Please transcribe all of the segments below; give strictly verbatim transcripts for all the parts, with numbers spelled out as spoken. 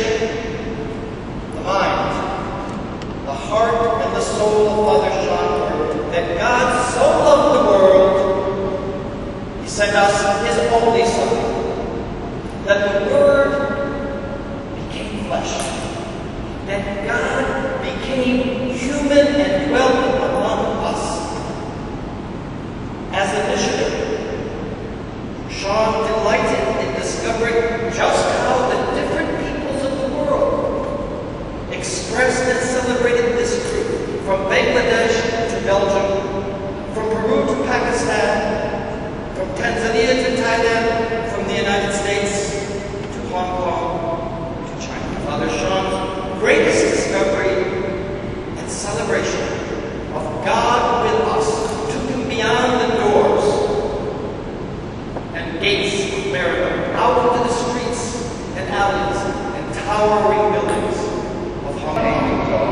the mind, the heart, and the soul of Father Sean, that God so loved the world, He sent us His only Son, that the Word became flesh, that God became human and dwelt among us. As a missionary, Sean delighted in discovering just how the different peoples of the world expressed and celebrated this truth, from Bangladesh to Belgium, from Peru to Pakistan, from Tanzania to Thailand, from the United States to Hong Kong to China. Father Sean's greatest discovery and celebration of God with us took him beyond the doors and gates of Maryknoll, out into the streets and alleys and towering buildings of Hong Kong.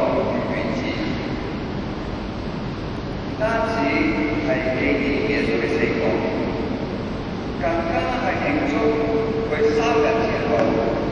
唔單止係紀念耶穌嘅死亡，更加係慶祝佢三日之後。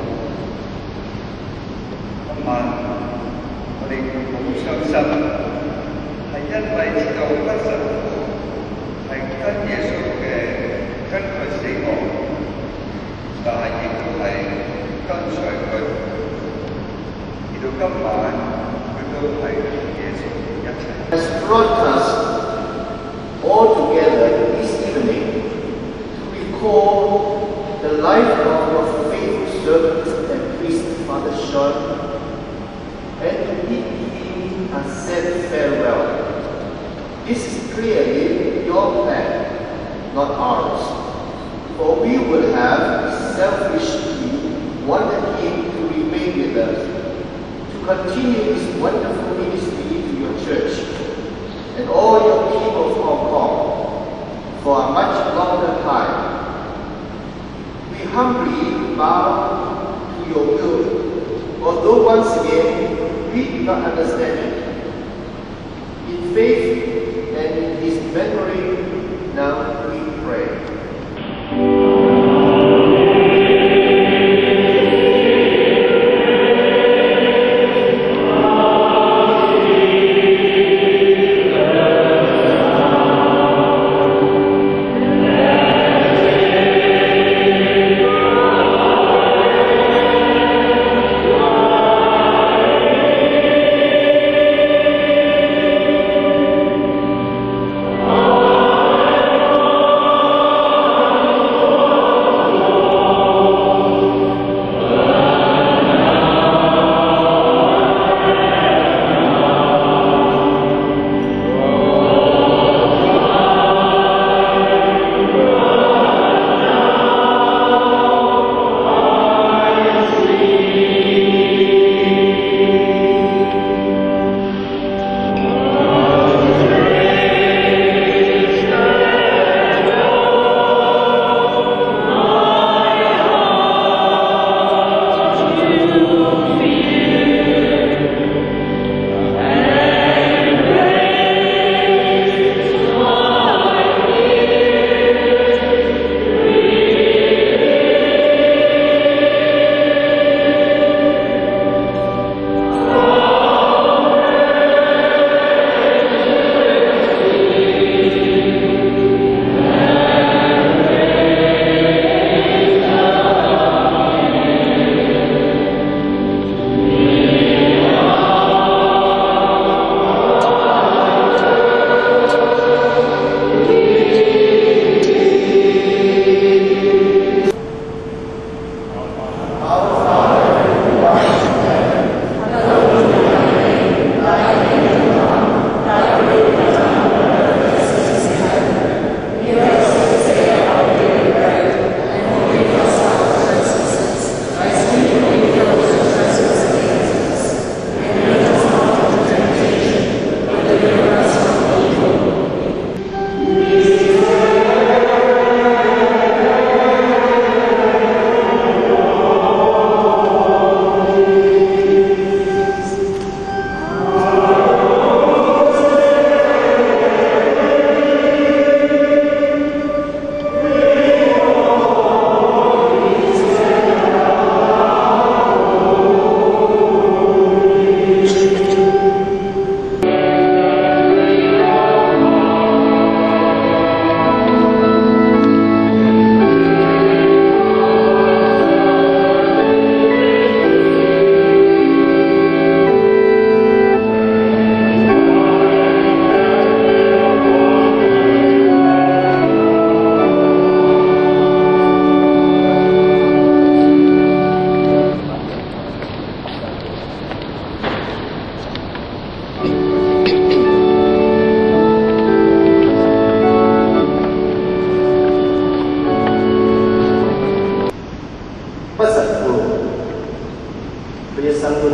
今晚我哋好傷心，係因為知道不神父係跟耶穌嘅跟佢死亡，但係亦都係跟隨佢，而到今晚佢都係同耶穌一齊。 Has brought us all together this evening to recall the life of our faithful servant and priest, Father Sean, and to bid him a sad farewell. This is clearly your plan, not ours, for we would have selfishly wanted him to remain with us, to continue his wonderful ministry to your church and all your people of Hong Kong for a much longer time. We humbly bow to your will, although once again we do not understand it. In faith and in his memory, now we pray. Oh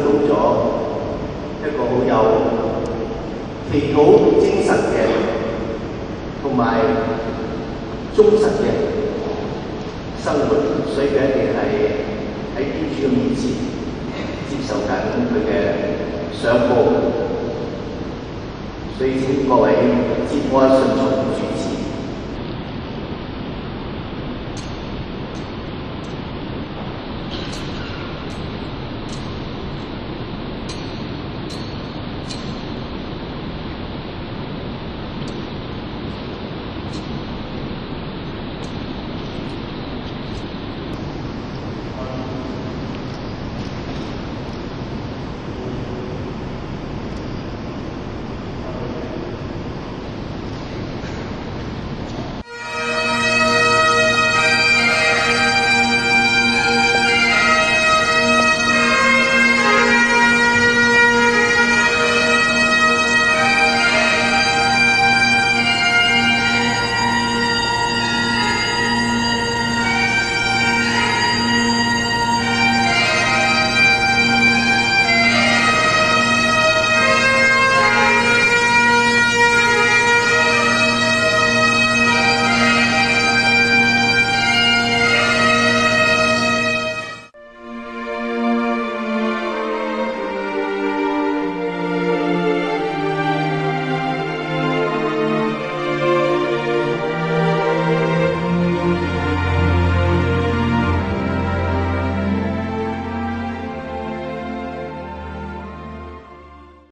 做咗一個好有祈禱精神嘅同埋忠實嘅生活，所以佢一定係喺天主嘅面前接受緊佢嘅賞報。所以請各位節哀順從主持。